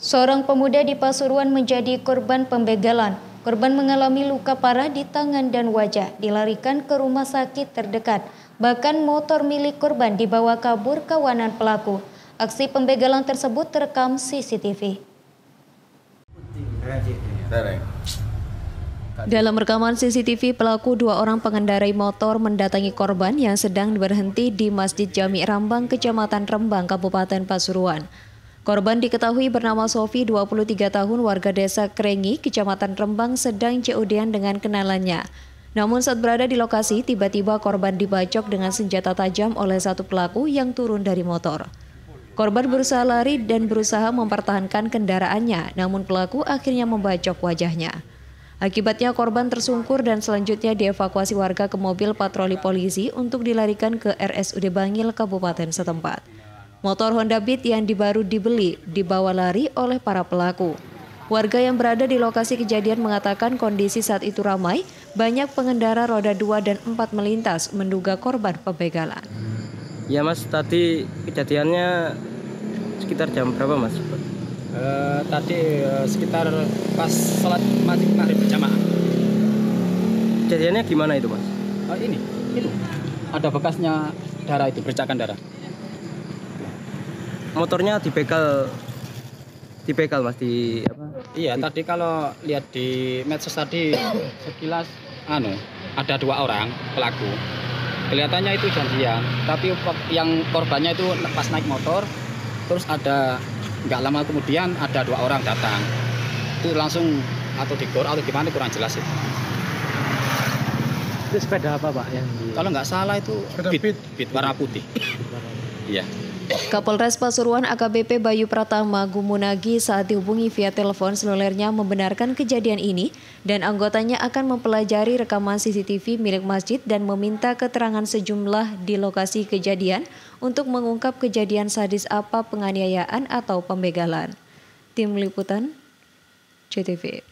Seorang pemuda di Pasuruan menjadi korban pembegalan. Korban mengalami luka parah di tangan dan wajah, dilarikan ke rumah sakit terdekat. Bahkan motor milik korban dibawa kabur kawanan pelaku. Aksi pembegalan tersebut terekam CCTV. Dalam rekaman CCTV, pelaku dua orang pengendarai motor mendatangi korban yang sedang berhenti di Masjid Jami Rambang, Kecamatan Rembang, Kabupaten Pasuruan. Korban diketahui bernama Sofi, 23 tahun, warga desa Krengi, Kecamatan Rembang, sedang COD-an dengan kenalannya. Namun saat berada di lokasi, tiba-tiba korban dibacok dengan senjata tajam oleh satu pelaku yang turun dari motor. Korban berusaha lari dan berusaha mempertahankan kendaraannya, namun pelaku akhirnya membacok wajahnya. Akibatnya korban tersungkur dan selanjutnya dievakuasi warga ke mobil patroli polisi untuk dilarikan ke RSUD Bangil, Kabupaten setempat. Motor Honda Beat yang baru dibeli dibawa lari oleh para pelaku. Warga yang berada di lokasi kejadian mengatakan kondisi saat itu ramai, banyak pengendara roda 2 dan 4 melintas, menduga korban pembegalan. Ya Mas, tadi kejadiannya sekitar jam berapa Mas? Tadi sekitar pas sholat maghrib berjamaah. Kejadiannya gimana itu Mas? Itu ada bekasnya darah, itu bercakan darah. Motornya dibegal Mas di apa? Iya, tadi kalau lihat di medsos tadi sekilas ada dua orang pelaku. Kelihatannya itu janjian, tapi yang korbannya itu pas naik motor, terus nggak lama kemudian ada dua orang datang. Itu langsung atau digor atau gimana kurang jelas itu. Itu sepeda apa Pak yang Kalau nggak salah itu Beat warna putih. Iya. Kapolres Pasuruan AKBP Bayu Pratama Gumunagi saat dihubungi via telepon selulernya membenarkan kejadian ini dan anggotanya akan mempelajari rekaman CCTV milik masjid dan meminta keterangan sejumlah di lokasi kejadian untuk mengungkap kejadian sadis apa penganiayaan atau pembegalan. Tim Liputan, CTV.